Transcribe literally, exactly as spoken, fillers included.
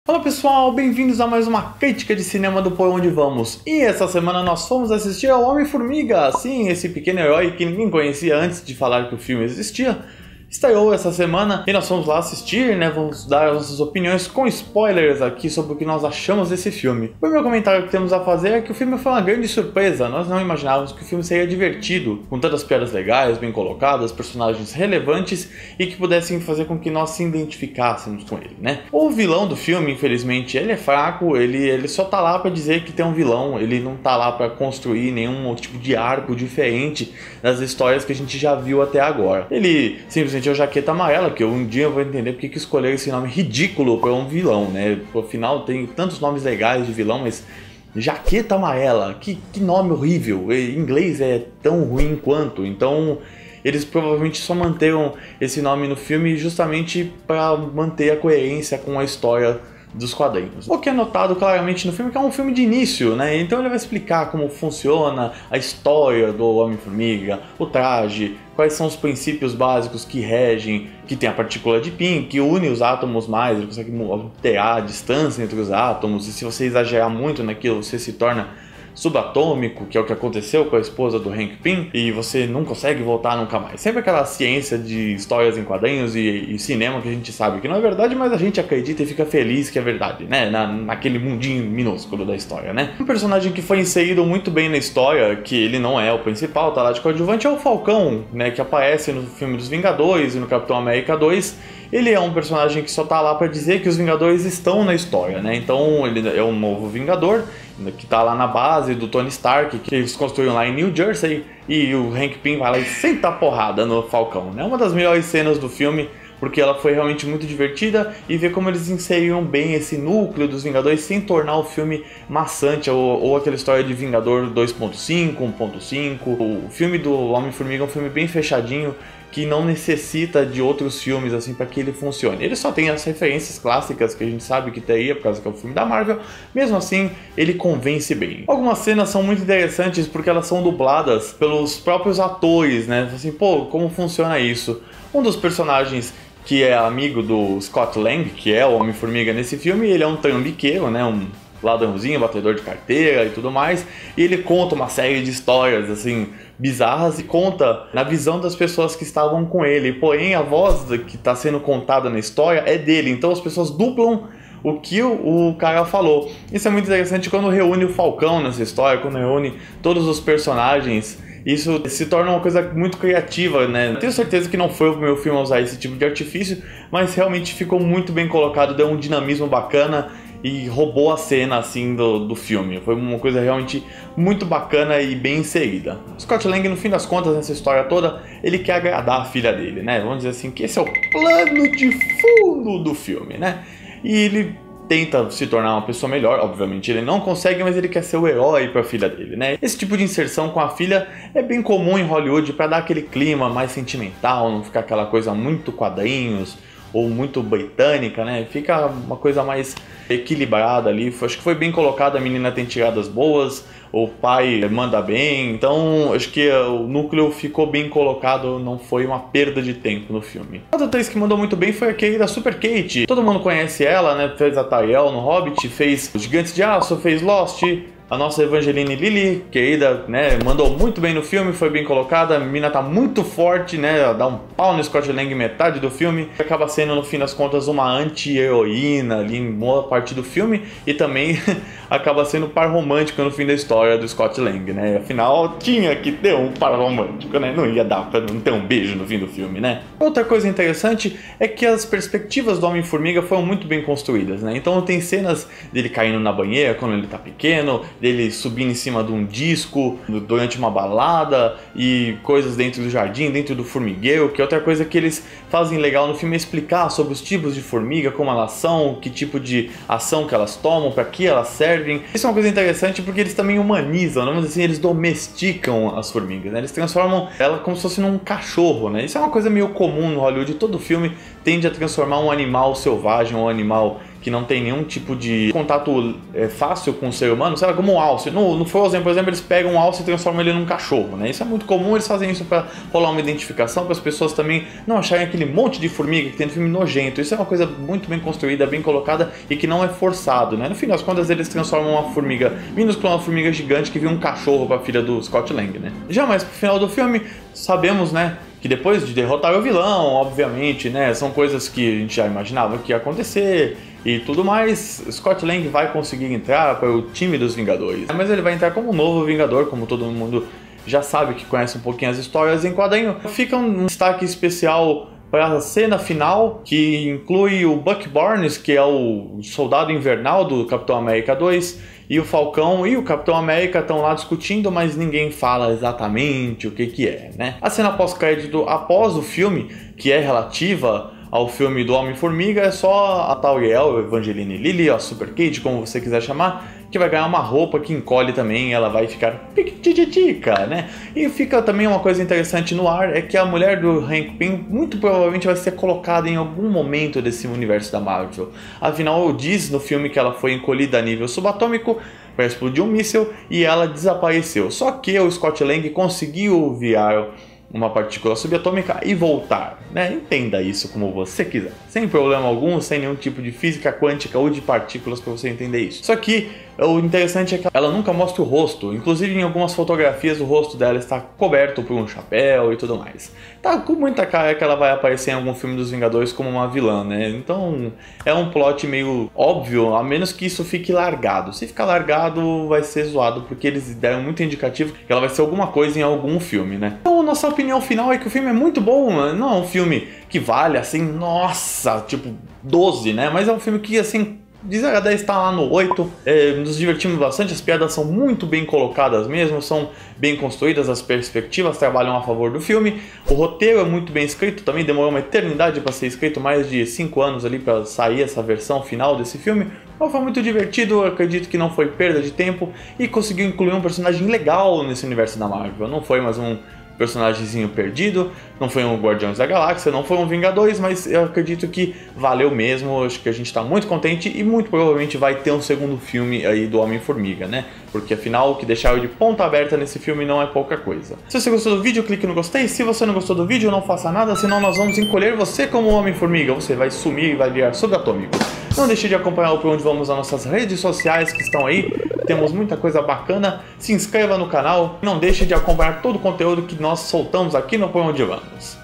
Fala pessoal, bem-vindos a mais uma crítica de cinema do Por Onde Vamos. E essa semana nós fomos assistir ao Homem-Formiga, sim, esse pequeno herói que ninguém conhecia antes de falar que o filme existia. Estreou essa semana e nós fomos lá assistir, né? Vamos dar as nossas opiniões com spoilers aqui sobre o que nós achamos desse filme. O primeiro comentário que temos a fazer é que o filme foi uma grande surpresa. Nós não imaginávamos que o filme seria divertido, com tantas piadas legais, bem colocadas, personagens relevantes e que pudessem fazer com que nós se identificássemos com ele, né? O vilão do filme, infelizmente, ele é fraco, ele, ele só tá lá pra dizer que tem um vilão, ele não tá lá pra construir nenhum tipo de arco diferente das histórias que a gente já viu até agora. Ele simplesmente é o Jaqueta Amarela, que eu um dia eu vou entender porque que escolheram esse nome ridículo para um vilão, né? Afinal, tem tantos nomes legais de vilão, mas Jaqueta Amarela, que, que nome horrível. Em inglês é tão ruim quanto, então eles provavelmente só manteram esse nome no filme justamente para manter a coerência com a história dos quadrinhos. O que é notado claramente no filme é que é um filme de início, né? Então ele vai explicar como funciona a história do Homem-Formiga, o traje, quais são os princípios básicos que regem, que tem a partícula de Pym, que une os átomos mais, ele consegue alterar a distância entre os átomos, e se você exagerar muito naquilo, você se torna subatômico, que é o que aconteceu com a esposa do Hank Pym, e você não consegue voltar nunca mais. Sempre aquela ciência de histórias em quadrinhos e, e cinema que a gente sabe que não é verdade, mas a gente acredita e fica feliz que é verdade, né? Na, naquele mundinho minúsculo da história, né? Um personagem que foi inserido muito bem na história, que ele não é o principal, tá lá de coadjuvante, é o Falcão, né? Que aparece no filme dos Vingadores e no Capitão América dois. Ele é um personagem que só tá lá pra dizer que os Vingadores estão na história, né? Então ele é um novo Vingador, que tá lá na base do Tony Stark, que eles construíram lá em New Jersey, e o Hank Pym vai lá e senta a porrada no Falcão, né? Uma das melhores cenas do filme, porque ela foi realmente muito divertida, e ver como eles inseriram bem esse núcleo dos Vingadores sem tornar o filme maçante, ou, ou aquela história de Vingador dois ponto cinco, um ponto cinco. O filme do Homem-Formiga é um filme bem fechadinho, que não necessita de outros filmes assim para que ele funcione. Ele só tem as referências clássicas que a gente sabe que teria, por causa que é um filme da Marvel. Mesmo assim, ele convence bem. Algumas cenas são muito interessantes porque elas são dubladas pelos próprios atores, né? Assim, pô, como funciona isso? Um dos personagens que é amigo do Scott Lang, que é o Homem-Formiga nesse filme, ele é um trambiqueiro, né? Um ladrãozinho, batedor de carteira e tudo mais, e ele conta uma série de histórias assim bizarras e conta na visão das pessoas que estavam com ele, porém a voz que está sendo contada na história é dele, então as pessoas duplam o que o, o cara falou. Isso é muito interessante quando reúne o Falcão nessa história, quando reúne todos os personagens. Isso se torna uma coisa muito criativa, né? Tenho certeza que não foi o meu filme a usar esse tipo de artifício, mas realmente ficou muito bem colocado, deu um dinamismo bacana e roubou a cena assim do, do filme. Foi uma coisa realmente muito bacana e bem inserida. Scott Lang, no fim das contas, nessa história toda, ele quer agradar a filha dele, né? Vamos dizer assim, que esse é o plano de fundo do filme, né? E ele tenta se tornar uma pessoa melhor, obviamente ele não consegue, mas ele quer ser o herói para a filha dele, né? Esse tipo de inserção com a filha é bem comum em Hollywood para dar aquele clima mais sentimental, não ficar aquela coisa muito quadrinhos ou muito britânica, né? Fica uma coisa mais equilibrada ali. Acho que foi bem colocado, a menina tem tiradas boas, o pai manda bem, então acho que o núcleo ficou bem colocado, não foi uma perda de tempo no filme. Outra atriz que mandou muito bem foi a querida Super Kate. Todo mundo conhece ela, né? Fez a Tyrell no Hobbit, fez Os Gigantes de Aço, fez Lost. A nossa Evangeline Lilly, querida, né, mandou muito bem no filme, foi bem colocada, a menina tá muito forte, né, ela dá um pau no Scott Lang metade do filme, acaba sendo, no fim das contas, uma anti-heroína ali em boa parte do filme, e também acaba sendo par romântico no fim da história do Scott Lang, né, afinal tinha que ter um par romântico, né, não ia dar pra não ter um beijo no fim do filme, né. Outra coisa interessante é que as perspectivas do Homem-Formiga foram muito bem construídas, né, então tem cenas dele caindo na banheira quando ele tá pequeno, dele subindo em cima de um disco durante uma balada e coisas dentro do jardim, dentro do formigueiro, que é outra coisa que eles fazem legal no filme é explicar sobre os tipos de formiga, como elas são, que tipo de ação que elas tomam, para que elas servem. Isso é uma coisa interessante porque eles também humanizam, vamos dizer assim, eles domesticam as formigas, né? Eles transformam ela como se fosse num cachorro, né? Isso é uma coisa meio comum no Hollywood, todo filme tende a transformar um animal selvagem, um animal que não tem nenhum tipo de contato é, fácil com o ser humano, sei lá, como um alce. No, no Frozen, por exemplo, eles pegam um alce e transformam ele num cachorro, né? Isso é muito comum, eles fazem isso para rolar uma identificação, para as pessoas também não acharem aquele monte de formiga que tem no filme nojento. Isso é uma coisa muito bem construída, bem colocada e que não é forçado, né? No fim das contas, eles transformam uma formiga minúscula, uma formiga gigante que vira um cachorro para a filha do Scott Lang, né? Já mais pro final do filme, sabemos, né, que depois de derrotar o vilão, obviamente, né, são coisas que a gente já imaginava que ia acontecer e tudo mais, Scott Lang vai conseguir entrar para o time dos Vingadores. Mas ele vai entrar como um novo Vingador, como todo mundo já sabe, que conhece um pouquinho as histórias em quadrinho. Fica um destaque especial para a cena final, que inclui o Buck Barnes, que é o soldado invernal do Capitão América dois, e o Falcão e o Capitão América estão lá discutindo, mas ninguém fala exatamente o que que é, né? A cena pós-crédito após o filme, que é relativa ao filme do Homem-Formiga, é só a Tauriel, Evangeline Lilly, a Super Kate, como você quiser chamar, que vai ganhar uma roupa que encolhe também, ela vai ficar piquititica, né? E fica também uma coisa interessante no ar, é que a mulher do Hank Pym muito provavelmente vai ser colocada em algum momento desse universo da Marvel. Afinal, diz no filme que ela foi encolhida a nível subatômico para explodir um míssil e ela desapareceu. Só que o Scott Lang conseguiu virar uma partícula subatômica e voltar, né? Entenda isso como você quiser, sem problema algum, sem nenhum tipo de física quântica ou de partículas para você entender isso. Só que o interessante é que ela nunca mostra o rosto, inclusive em algumas fotografias o rosto dela está coberto por um chapéu e tudo mais. Tá com muita cara que ela vai aparecer em algum filme dos Vingadores como uma vilã, né? Então é um plot meio óbvio, a menos que isso fique largado. Se ficar largado vai ser zoado, porque eles deram muito indicativo que ela vai ser alguma coisa em algum filme, né? Então nossa opinião final é que o filme é muito bom, mano. Não é um filme que vale assim, nossa, tipo doze, né? Mas é um filme que assim, de zero a dez está lá no oito, é, nos divertimos bastante, as piadas são muito bem colocadas mesmo, são bem construídas, as perspectivas trabalham a favor do filme, o roteiro é muito bem escrito, também demorou uma eternidade para ser escrito, mais de cinco anos ali para sair essa versão final desse filme, mas foi muito divertido, acredito que não foi perda de tempo e conseguiu incluir um personagem legal nesse universo da Marvel, não foi mais um personagemzinho perdido, não foi um Guardiões da Galáxia, não foi um Vingadores, mas eu acredito que valeu mesmo, acho que a gente tá muito contente e muito provavelmente vai ter um segundo filme aí do Homem-Formiga, né? Porque afinal o que deixaram de ponta aberta nesse filme não é pouca coisa. Se você gostou do vídeo, clique no gostei, se você não gostou do vídeo, não faça nada, senão nós vamos encolher você como Homem-Formiga, você vai sumir e vai virar subatômico. Não deixe de acompanhar o Por Onde Vamos nas nossas redes sociais que estão aí, temos muita coisa bacana, se inscreva no canal, não deixe de acompanhar todo o conteúdo que nós soltamos aqui no Por Onde Vamos.